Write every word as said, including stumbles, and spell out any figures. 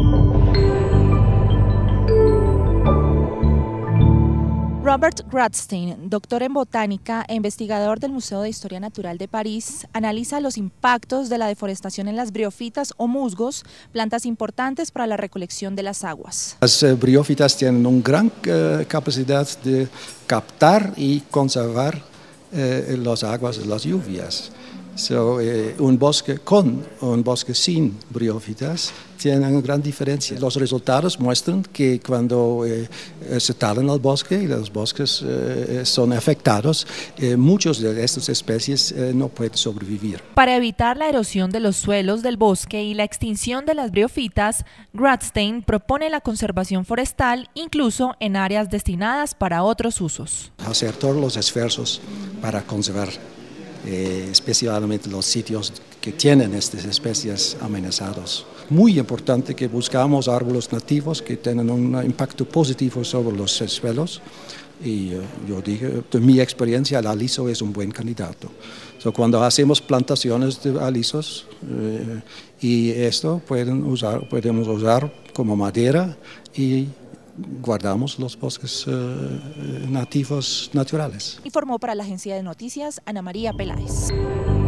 Robert Gradstein, doctor en botánica e investigador del Museo de Historia Natural de París, analiza los impactos de la deforestación en las briófitas o musgos, plantas importantes para la recolección de las aguas. Las uh, briófitas tienen una gran uh, capacidad de captar y conservar uh, las aguas de las lluvias. So, eh, un bosque con un bosque sin briófitas tiene una gran diferencia. Los resultados muestran que cuando eh, se talan el bosque y los bosques eh, son afectados, eh, muchas de estas especies eh, no pueden sobrevivir. Para evitar la erosión de los suelos del bosque y la extinción de las briófitas, Gradstein propone la conservación forestal incluso en áreas destinadas para otros usos. Hacer todos los esfuerzos para conservar Eh, especialmente los sitios que tienen estas especies amenazadas. Muy importante que buscamos árboles nativos que tengan un impacto positivo sobre los suelos y uh, yo dije, de mi experiencia, el aliso es un buen candidato. So, cuando hacemos plantaciones de alisos eh, y esto pueden usar, podemos usar como madera y guardamos los bosques uh, nativos naturales. Informó para la agencia de noticias Ana María Peláez.